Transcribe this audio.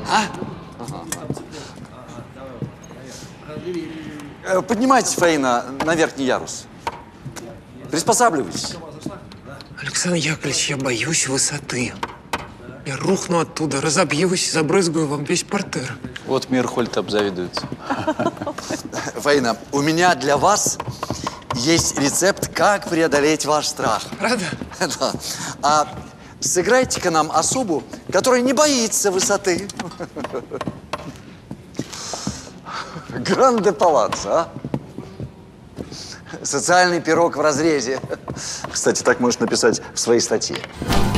А? Поднимайтесь, Фаина, на верхний ярус. Приспосабливайтесь. Александр Яковлевич, я боюсь высоты. Я рухну оттуда, разобьюсь, забрызгаю вам весь партер. Вот Мирхольд обзавидуется. Фаина, у меня для вас есть рецепт, как преодолеть ваш страх. Правда? Да. А сыграйте-ка нам особу, которая не боится высоты. Гранде палаццо, а? Социальный пирог в разрезе. Кстати, так можешь написать в своей статье.